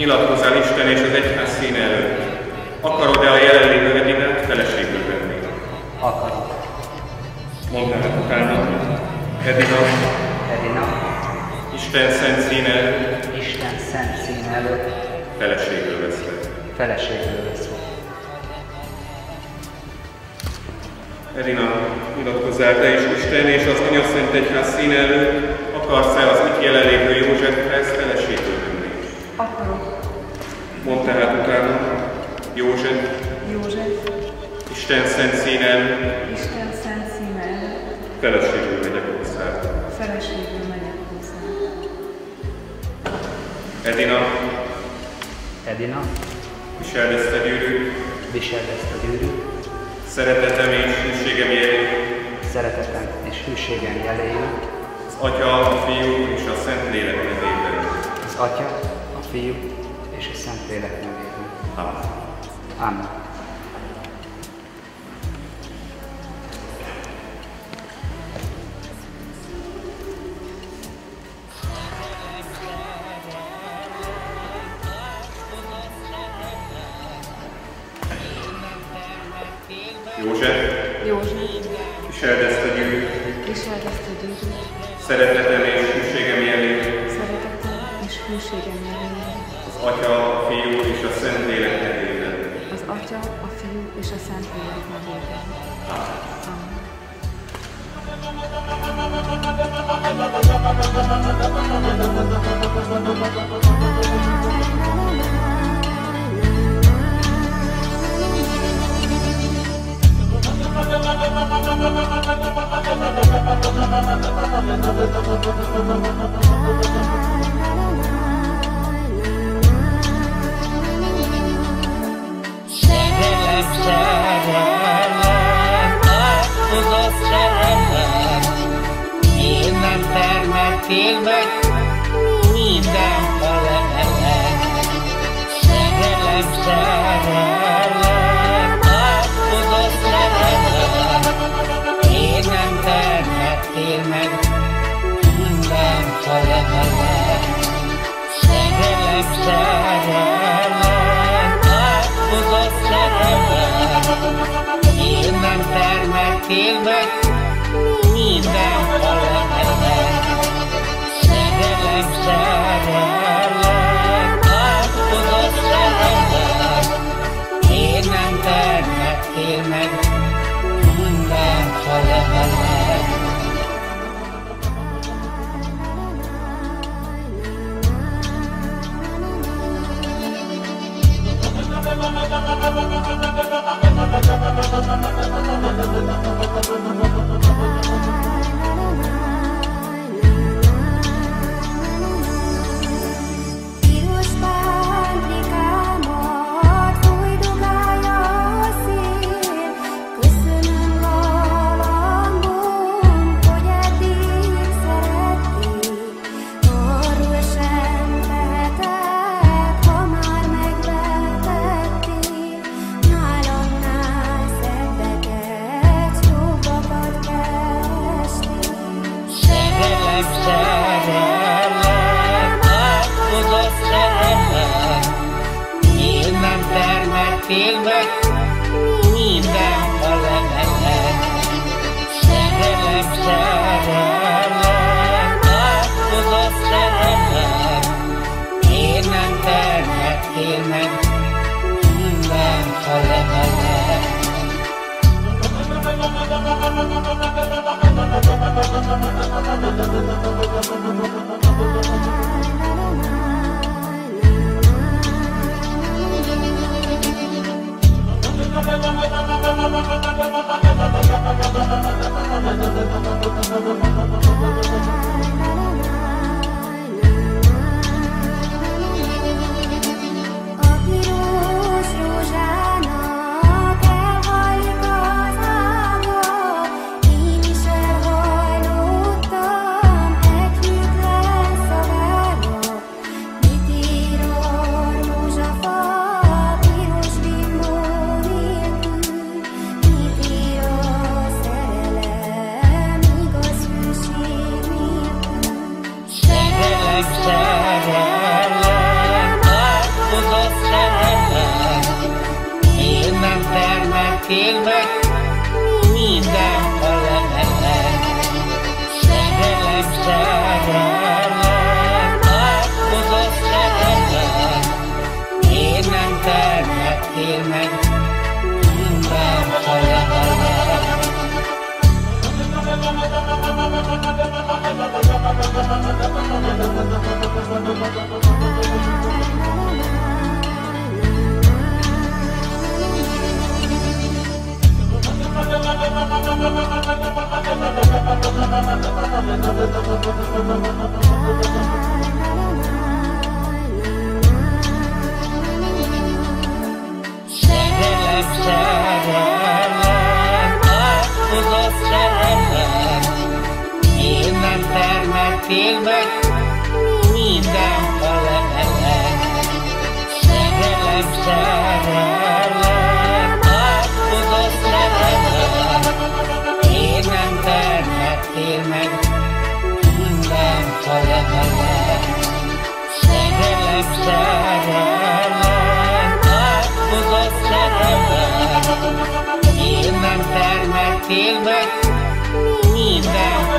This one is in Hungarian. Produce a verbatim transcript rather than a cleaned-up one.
nyilatkozzál Isten és az egyház színe előtt. Akarod-e a jelenlévő Edinát feleségül venni? Akarok. Mondd tehát utána. Edina. Edina. Isten szent színe előtt. Isten szent színe előtt. Feleségül veszlek. Feleségül veszlek. Edina, nyilatkozzál te is Isten és az Anya Szent Egyház színe előtt, akarsz-e az itt jelenlévő Józsefhez feleségül venni? Akarok. Mondd tehát utána. József. József. Isten szent színe előtt. Isten szent színe előtt. Feleségül megyek hozzá. Feleségül megyek hozzá. Edina. Edina. Viseld ezt a gyűrűt. Viseld ezt a gyűrűt. Szeretetem és hűségem jeléül. Szeretetem és hűségem jeléül. Az Atya, a Fiú és a Szent Lélek nevében. Az Atya, a Fiú és a Szent Lélek nevében. Amen. Amen. József. József. Viseld ezt a gyűrűt. Viseld ezt a gyűrűt. Szeretetem és hűségem jeléül. Szeretetem és hűségem jeléül. Az Atya, a Fiú és a Szent Lélek nevében. Az Atya, a Fiú és a Szent Lélek nevében. Amen. Szerelem, szerelem, átkozott szerelem, én nem termettél meg minden felemelem. Szerelem, szerelem, átkozott szerelem, én nem termettél meg minden felemelem. Szerelem, szerelem, átkozott szerelem, én nem termettél meg minden felemelem. Szerelem, szerelem, átkozott szerelem, én nem termettél meg minden felemelem. Piros pántlikámat fújdogálja a szél, köszönöm galambom, hogy eddig szerettél. Arról sem tehetek, ha már megvetettél, nálamnál szebbeket, jobbakat kerestél. Szerelem, szerelem, átkozott szerelem, én nem termettél meg minden felemelem. Szerelem, szerelem, átkozott szerelem, én nem termettél meg minden felemelem. A piros rózsának elhajlik az ága, én is elhajlottam együttlen szavába. Mit ír a rózsafa piros bimbó nélkül? Mit ír a szerelem igaz hűség termettél meg minden felemelem. Szerelem, szerelem, átkozott szerelem, miért nem termettél meg minden felemelem. Szerelem, szerelem, átkozott szerelem, miért nem termettél meg minden felemelem. Szerelem, szerelem, átkozott szerelem, miért nem termettél meg minden felemelem. Szerelem, szerelem, átkozott szerelem, miért nem termettél meg minden